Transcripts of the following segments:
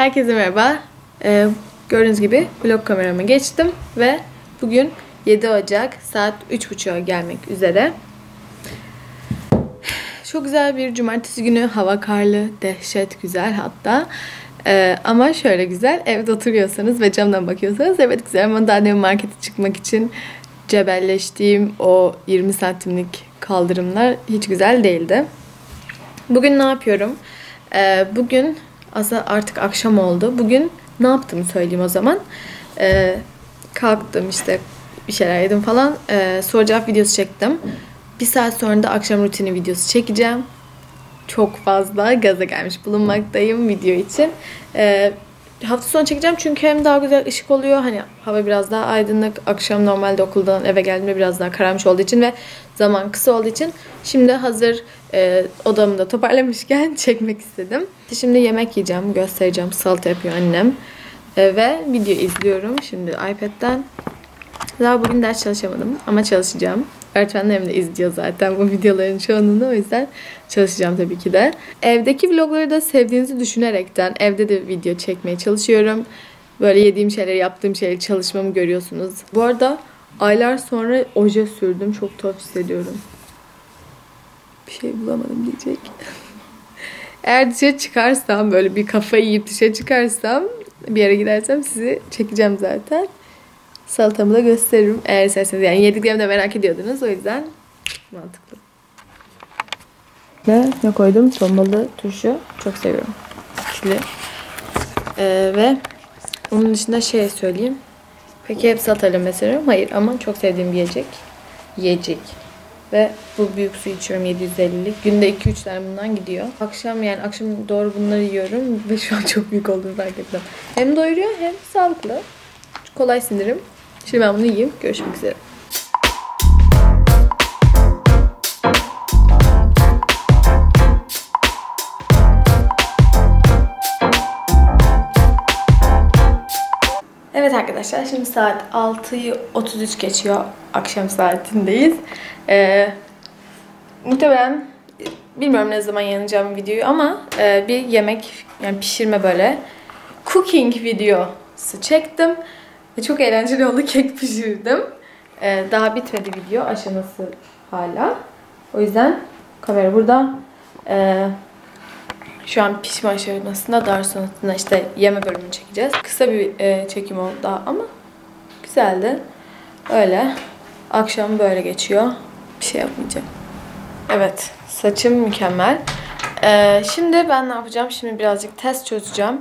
Herkese merhaba. Gördüğünüz gibi vlog kameramı geçtim ve bugün 7 Ocak saat 3.30'a gelmek üzere. Çok güzel bir cumartesi günü. Hava karlı, dehşet güzel hatta. Ama şöyle güzel, evde oturuyorsanız ve camdan bakıyorsanız evet güzel, ama daha demin markete çıkmak için cebelleştiğim o 20 santimlik kaldırımlar hiç güzel değildi. Bugün ne yapıyorum? Bugün aslında artık akşam oldu. Bugün ne yaptığımı söyleyeyim o zaman. Kalktım işte bir şeyler yedim falan. Soru cevap videosu çektim. Bir saat sonra da akşam rutini videosu çekeceğim. Çok fazla gaza gelmiş bulunmaktayım video için. Hafta sonu çekeceğim çünkü hem daha güzel ışık oluyor. Hani hava biraz daha aydınlık. Akşam normalde okuldan eve geldiğimde biraz daha kararmış olduğu için ve zaman kısa olduğu için şimdi hazır odamı da toparlamışken çekmek istedim. Şimdi yemek yiyeceğim, göstereceğim. Salata yapıyor annem. Ve video izliyorum şimdi iPad'den. Daha bugün ders çalışamadım ama çalışacağım. Öğretmenlerim de izliyor zaten bu videoların çoğunluğunu, o yüzden çalışacağım tabii ki de. Evdeki vlogları da sevdiğinizi düşünerekten evde de video çekmeye çalışıyorum. Böyle yediğim şeyleri, yaptığım şeyleri, çalışmamı görüyorsunuz. Bu arada aylar sonra oje sürdüm. Çok tuhaf hissediyorum. Bir şey bulamadım diyecek. Eğer dışarı çıkarsam, böyle bir kafayı yiyip dışarı çıkarsam, bir yere gidersem sizi çekeceğim zaten. Salatamı da gösteririm eğer isterseniz. Yani yediklerimi de merak ediyordunuz, o yüzden mantıklı. Ve ne koydum? Ton balığı turşu. Çok seviyorum. Çili. Ve onun dışında şey söyleyeyim. Peki hep salatayla mesela? Hayır, ama çok sevdiğim bir yiyecek. Ve bu büyük su içiyorum, 750'lik. Günde 2-3 tane bundan gidiyor. Akşam doğru bunları yiyorum ve şu an çok büyük olduğunu fark ettim. Hem doyuruyor hem sağlıklı. Kolay sindirim. Şimdi ben bunu yiyeyim. Görüşmek üzere. Evet arkadaşlar, şimdi saat 6'yı 33 geçiyor. Akşam saatindeyiz. Muhtemelen bilmiyorum ne zaman yayınlayacağım videoyu ama bir yemek, yani pişirme, böyle cooking videosu çektim. Çok eğlenceli oldu. Kek pişirdim. Daha bitmedi video aşaması hala. O yüzden kamera burada. Şu an pişme aşamasında, daha sonrasında işte yeme bölümünü çekeceğiz. Kısa bir çekim oldu daha ama güzeldi. Öyle. Akşam böyle geçiyor. Bir şey yapmayacağım. Evet. Saçım mükemmel. Şimdi ben ne yapacağım? Şimdi birazcık test çözeceğim.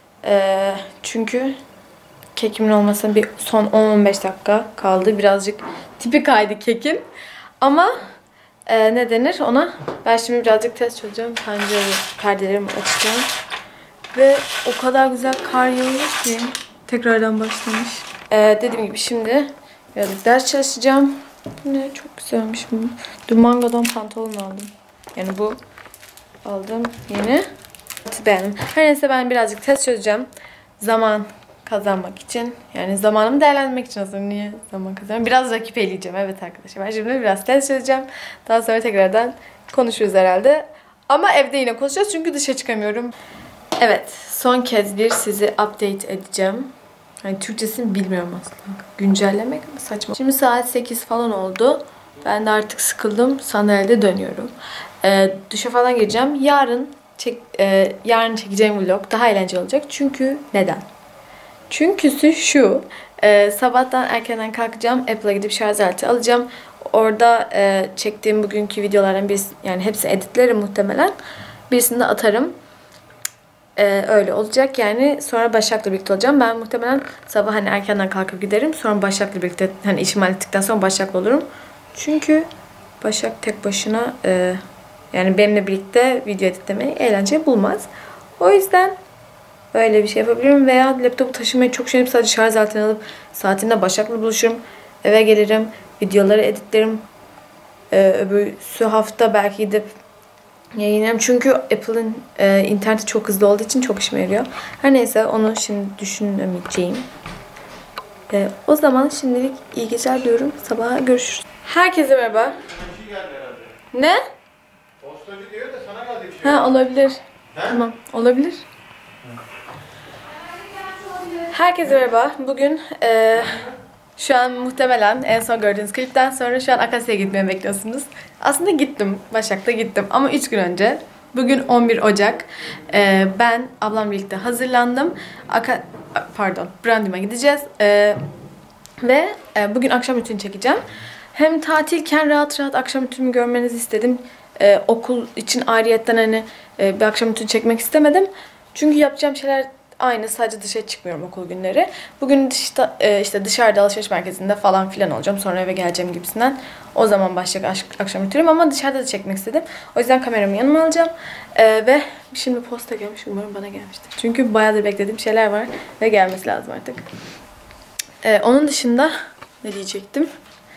Çünkü kekimin olmasına bir son 10-15 dakika kaldı. Birazcık tipi kaydı kekin. Ama ne denir ona? Ben şimdi birazcık test çözeceğim. Perdelerimi açacağım. Ve o kadar güzel kar yağıyor ki. Tekrardan başlamış. Dediğim gibi şimdi birazcık ders çalışacağım. Ne çok güzelmiş bu. Dün Mango'dan pantolon aldım. Yani bu aldım yeni. Beğendim. Her neyse, ben birazcık test çözeceğim. Zaman kazanmak için, yani zamanımı değerlendirmek için aslında. Niye zaman kazanıyorum? Biraz rakip eleyeceğim. Evet arkadaşlar, ben şimdi biraz test çözeceğim. Daha sonra tekrardan konuşuruz herhalde. Ama evde yine konuşacağız çünkü dışarı çıkamıyorum. Evet, son kez bir sizi update edeceğim. Yani Türkçesini bilmiyorum aslında. Güncellemek mi saçma? Şimdi saat 8 falan oldu. Ben de artık sıkıldım. Sandalyede dönüyorum. Duşa falan gireceğim. Yarın çekeceğim vlog daha eğlenceli olacak. Çünkü neden? Çünküsü şu. Sabahtan erkenden kalkacağım. Apple'a gidip şarj aleti alacağım. Orada çektiğim bugünkü videolardan birisi, yani hepsini editlerim muhtemelen. Birisini de atarım. Öyle olacak yani. Sonra Başak'la birlikte olacağım. Ben muhtemelen sabah hani erkenden kalkıp giderim. Sonra Başak'la birlikte, hani işimi hallettikten sonra Başak'la olurum. Çünkü Başak tek başına yani benimle birlikte video editlemeyi eğlenceli bulmaz. O yüzden böyle bir şey yapabilirim. Veya laptopu taşımayı çok üşenip sadece şarj aletini alıp saatinde Başak'la buluşurum. Eve gelirim. Videoları editlerim. Öbürsü hafta belki gidip yayınlarım. Çünkü Apple'ın interneti çok hızlı olduğu için çok işime yarıyor. Her neyse, onu şimdi düşünemeyeceğim. O zaman şimdilik iyi geceler diyorum. Sabaha görüşürüz. Herkese merhaba. Ne? Postacı diyor da sana geldi bir şey. Ha, olabilir. He? Tamam, olabilir. Herkese merhaba. Bugün şu an muhtemelen en son gördüğünüz klipten sonra şu an Akasya'ya gitmemi bekliyorsunuz. Aslında gittim. Başak'ta gittim. Ama 3 gün önce. Bugün 11 Ocak. Ben ablamla birlikte hazırlandım. Brandim'e gideceğiz. Ve bugün akşam rutini çekeceğim. Hem tatilken rahat rahat akşam rutinimi görmenizi istedim. Okul için ayrıyetten hani bir akşam rutini çekmek istemedim. Çünkü yapacağım şeyler aynı, sadece dışarı çıkmıyorum okul günleri. Bugün işte dışarıda alışveriş merkezinde falan filan olacağım. Sonra eve geleceğim gibisinden. O zaman başlayacak akşam rutinim ama dışarıda da çekmek istedim. O yüzden kameramı yanıma alacağım. Ve şimdi posta gelmiş. Umarım bana gelmiştir. Çünkü bayağıdır beklediğim şeyler var ve gelmesi lazım artık. Onun dışında ne diyecektim?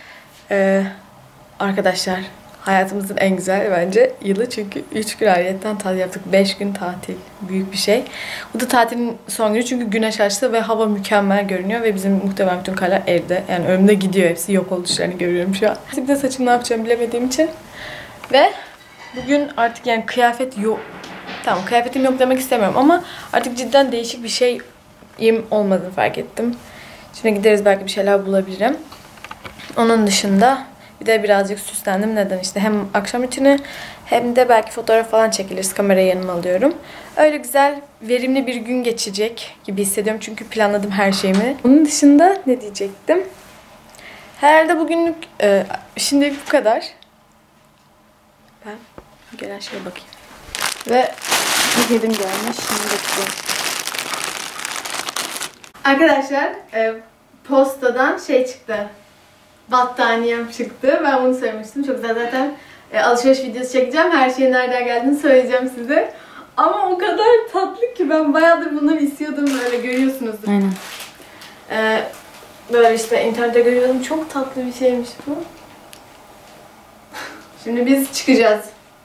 Arkadaşlar, hayatımızın en güzel bence yılı, çünkü 3 gün ayrıyetten tatil yaptık. 5 gün tatil. Büyük bir şey. Bu da tatilin son günü çünkü güneş açtı ve hava mükemmel görünüyor ve bizim muhtemelen bütün kaleler evde. Yani önümde gidiyor hepsi. Yok oluşlarını görüyorum şu an. Bir de saçımı ne yapacağımı bilemediğim için. Ve bugün artık yani kıyafet yok. Tamam, kıyafetim yok demek istemiyorum ama artık cidden değişik bir şeyim olmadığını fark ettim. Şimdi gideriz, belki bir şeyler bulabilirim. Onun dışında bir de birazcık süslendim. Neden? İşte hem akşam rutini hem de belki fotoğraf falan çekiliriz. Kamerayı yanıma alıyorum. Öyle güzel, verimli bir gün geçecek gibi hissediyorum. Çünkü planladım her şeyimi. Onun dışında ne diyecektim? Herhalde bugünlük şimdi bu kadar. Ben gelen şeye bakayım. Ve paketim gelmiş. Şimdi bakacağım. Arkadaşlar postadan şey çıktı. Battaniyem çıktı. Ben bunu söylemiştim. Çok güzel, zaten alışveriş videosu çekeceğim. Her şeyin nereden geldiğini söyleyeceğim size. Ama o kadar tatlı ki ben bayağıdır bunları istiyordum, böyle görüyorsunuzdur. Aynen. Böyle işte internette görüyordum. Çok tatlı bir şeymiş bu. Şimdi biz çıkacağız.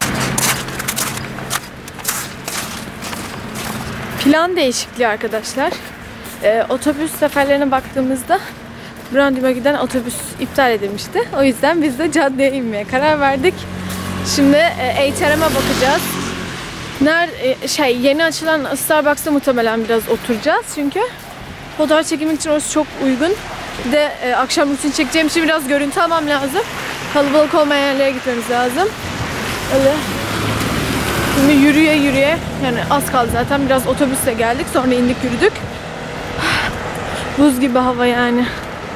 Plan değişikliği arkadaşlar. Otobüs seferlerine baktığımızda Brandim'e giden otobüs iptal edilmişti. O yüzden biz de caddeye inmeye karar verdik. Şimdi H&M'e bakacağız. Yeni açılan Starbucks'ta muhtemelen biraz oturacağız çünkü fotoğraf çekmek için orası çok uygun. Bir de akşam rutin çekeceğim için biraz görüntü almam lazım. Kalabalık olmayan yerlere gitmemiz lazım. Öyle. Şimdi yürüye yani az kaldı zaten, biraz otobüsle geldik, sonra indik yürüdük. Buz gibi hava yani.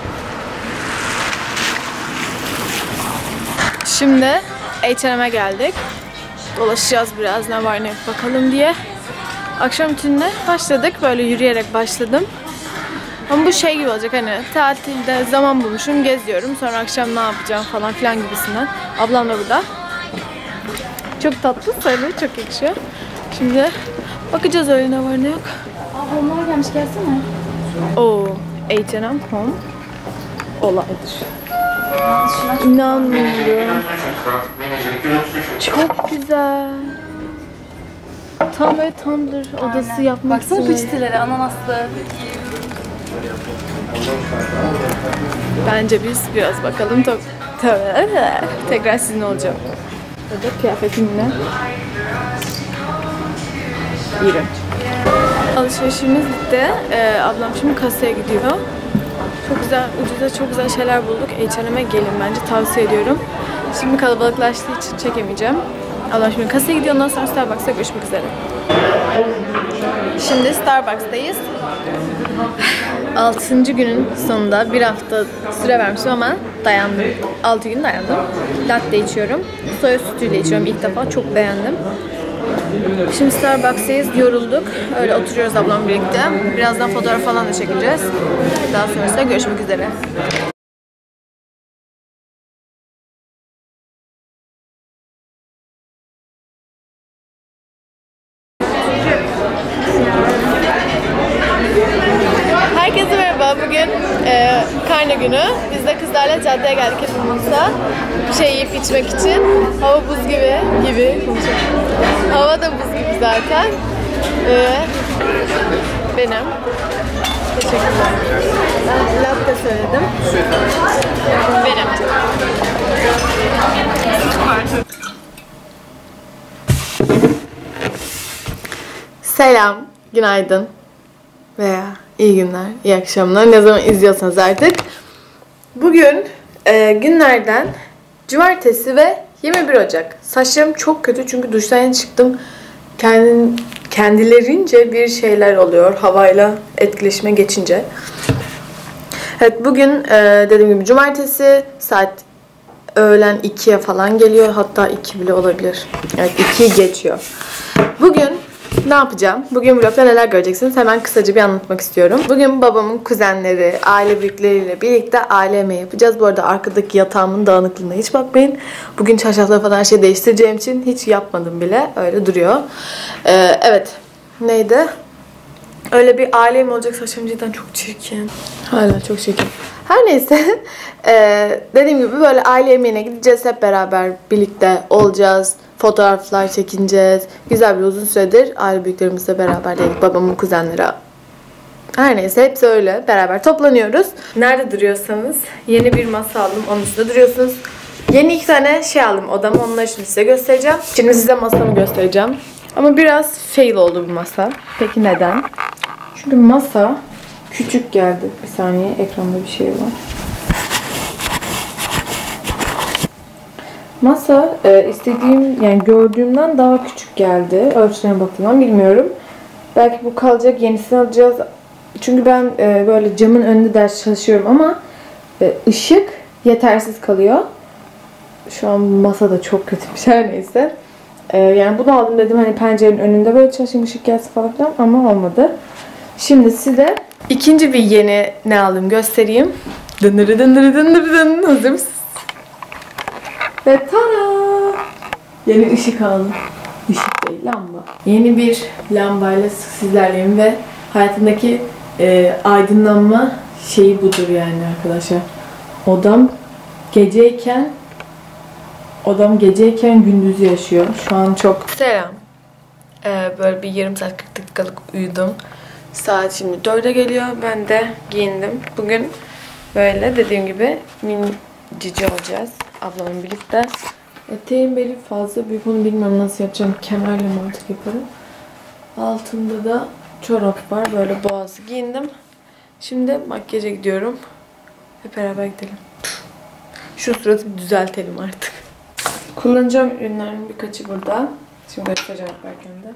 Şimdi H&M'e geldik. Dolaşacağız biraz, ne var ne yok bakalım diye. Akşam rutinine başladık. Böyle yürüyerek başladım. Ama bu şey gibi olacak, hani tatilde zaman bulmuşum, geziyorum. Sonra akşam ne yapacağım falan filan gibisinden. Ablam da burada. Çok tatlı, sarı, çok yakışıyor. Şimdi bakacağız öyle ne var ne yok. Ablamlar gelmiş, gelsene. Oo, H&M Home olaydır. İnanmıyorum. Çok güzel. Tam böyle Tumblr odası yapmak Baksana istiyorum. peçeteleri, ananaslı. Bence biz biraz bakalım. Tekrar sizin olacağım. Burada kıyafetimle. İyi. Alışverişimiz bitti. Ablam şimdi kasaya gidiyor. Çok güzel, ucuza çok güzel şeyler bulduk. H&M'e gelin bence, tavsiye ediyorum. Şimdi kalabalıklaştığı için çekemeyeceğim. Ablam şimdi kasaya gidiyor. Ondan sonra Starbucks'ta görüşmek üzere. Şimdi Starbucks'tayız. 6. günün sonunda, bir hafta süre vermişim ama dayandım. 6 gün dayandım. Latte içiyorum. Soya sütüyle içiyorum ilk defa. Çok beğendim. Şimdi Starbucks'tayız. Yorulduk. Öyle oturuyoruz ablamla birlikte. Birazdan fotoğraf falan da çekeceğiz. Daha sonrasında görüşmek üzere. Herkese merhaba. Bugün karne günü. Biz de kızlarla caddeye geldik hepimizle. Bir şey yiyip içmek için. Hava buz gibi konuşuyorum. Hava da buz gibi zaten. Benim. Teşekkürler. Ben latte söyledim. Benim. Selam, günaydın veya iyi günler, iyi akşamlar. Ne zaman izliyorsanız artık. Bugün günlerden cumartesi ve 21 Ocak. Saçlarım çok kötü çünkü duştan yeni çıktım. Kendilerince bir şeyler oluyor havayla etkileşime geçince. Evet, bugün dediğim gibi cumartesi saat öğlen 2'ye falan geliyor. Hatta 2 bile olabilir. Evet, 2 geçiyor. Bugün ne yapacağım? Bugün vlogda neler göreceksiniz? Hemen kısaca bir anlatmak istiyorum. Bugün babamın kuzenleri, aile büyükleriyle birlikte aile yemeği yapacağız. Bu arada arkadaki yatağımın dağınıklığına hiç bakmayın. Bugün çarşafları falan her şeyi değiştireceğim için hiç yapmadım bile. Öyle duruyor. Evet. Neydi? Öyle bir aile yemeği olacak. Saçım cidden çok çirkin. Hala çok çirkin. Her neyse. Dediğim gibi böyle aile yemeğine gideceğiz. Hep beraber birlikte olacağız. Fotoğraflar çekineceğiz. Güzel bir uzun süredir aile büyüklerimizle beraber dedik. Babamın kuzenleri. Her neyse hepsi öyle. Beraber toplanıyoruz. Nerede duruyorsanız yeni bir masa aldım. Onun üstünde duruyorsunuz. Yeni 2 tane şey aldım odama. Onları şimdi size göstereceğim. Şimdi size masamı göstereceğim. Ama biraz fail oldu bu masa. Peki neden? Çünkü masa küçük geldi. Bir saniye, ekranda bir şey var. Masa istediğim, yani gördüğümden daha küçük geldi. Ölçülerine bakımdan bilmiyorum. Belki bu kalacak, yenisini alacağız. Çünkü ben böyle camın önünde ders çalışıyorum ama ışık yetersiz kalıyor. Şu an masa da çok kötüymüş, her neyse. Yani bunu aldım, dedim hani pencerenin önünde böyle çalışayım, ışık gelsin falan filan, ama olmadı. Şimdi size ikinci bir yeni ne aldım göstereyim. Dındırı dındırı dındırı dındırı. Hazır mısınız? Ve tada! Yeni ışık aldım. Işık değil, lamba. Yeni bir lambayla sizlerleyim ve hayatımdaki aydınlanma şeyi budur yani arkadaşlar. Odam geceyken gündüzü yaşıyor. Şu an çok... Selam. Böyle bir yarım saat 40 dakikalık uyudum. Saat şimdi 4'e geliyor. Ben de giyindim. Bugün böyle dediğim gibi cici olacağız. Ablamın birlikte. Eteğim beli fazla büyük, onu bilmiyorum nasıl yapacağım. Kemerle mi artık yaparım. Altında da çorap var. Böyle boğazı giyindim. Şimdi makyaja gidiyorum. Hep beraber gidelim. Şu suratı bir düzeltelim artık. Kullanacağım ürünlerin birkaçı burada. Şimdi göstereceğim yaparken de.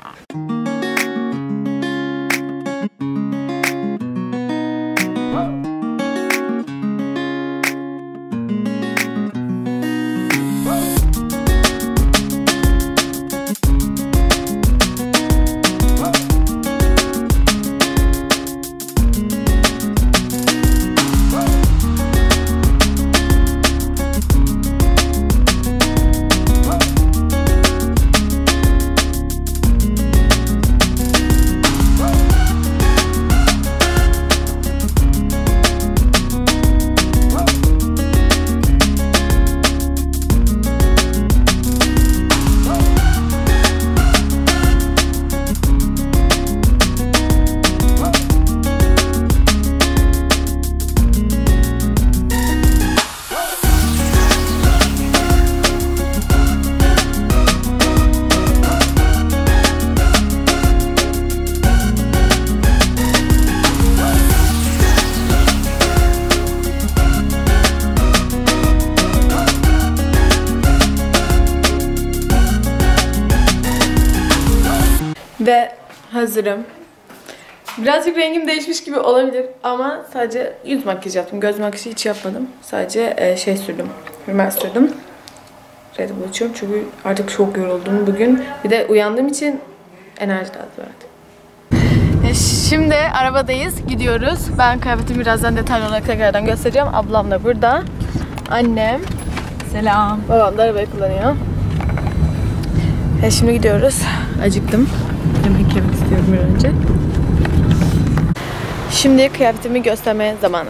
Ve hazırım. Birazcık rengim değişmiş gibi olabilir ama sadece yüz makyajı yaptım. Göz makyajı hiç yapmadım. Sadece şey sürdüm. Rimel sürdüm. Red Bull içiyorum çünkü artık çok yoruldum bugün. Bir de uyandığım için enerji lazım artık. Şimdi arabadayız. Gidiyoruz. Ben kıyafetimi birazdan detaylı olarak tekrardan göstereceğim. Ablam da burada. Annem. Selam. Babam da arabayı kullanıyor. Şimdi gidiyoruz. Acıktım. Yemek yemek istiyorum bir önce. Şimdi kıyafetimi göstermeye zamanı.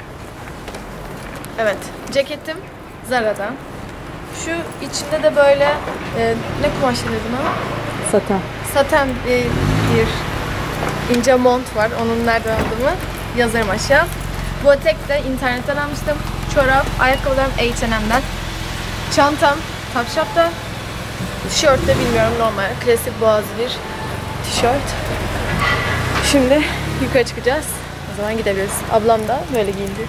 Evet. Ceketim Zara'dan. Şu içinde de böyle ne kumaş dedim ama? Saten. Saten bir ince mont var. Onun nereden aldığımı yazarım aşağı. Bu etek de internetten almıştım. Çorap, ayakkabılarım H&M'den. Çantam Topshop'ta. Tişört de bilmiyorum, normal klasik boğazlı bir tişört. Şimdi yukarı çıkacağız. O zaman gidebiliriz. Ablam da böyle giyindi.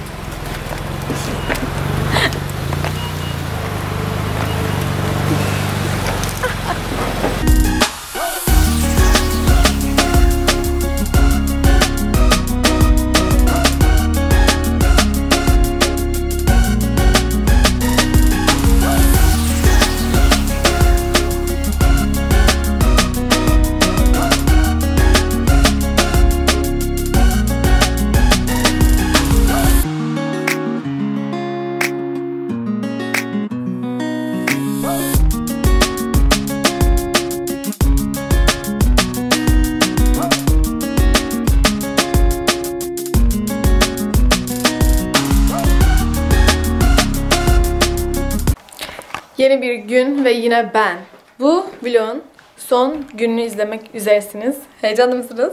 Yeni bir gün ve yine ben. Bu vlogun son gününü izlemek üzeresiniz. Heyecanlı mısınız?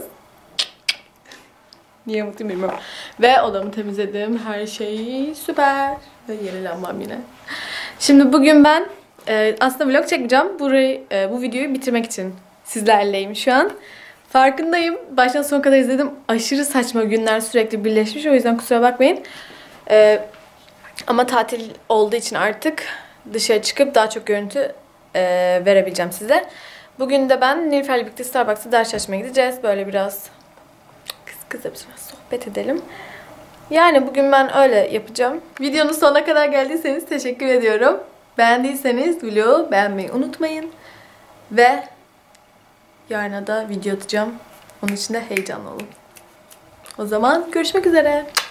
Niye mutluyum bilmiyorum. Ve odamı temizledim. Her şey süper. Ve yeni lambam yine. Şimdi bugün ben aslında vlog çekeceğim. Bu videoyu bitirmek için sizlerleyim şu an. Farkındayım. Baştan sona kadar izledim. Aşırı saçma günler sürekli birleşmiş. O yüzden kusura bakmayın. Ama tatil olduğu için artık dışarı çıkıp daha çok görüntü verebileceğim size. Bugün de ben Nilüfer'le birlikte Starbucks'a ders çalışmaya gideceğiz. Böyle biraz kız biraz sohbet edelim. Yani bugün ben öyle yapacağım. Videonun sonuna kadar geldiyseniz teşekkür ediyorum. Beğendiyseniz vlogu beğenmeyi unutmayın. Ve yarına da video atacağım. Onun için de heyecanlı olun. O zaman görüşmek üzere.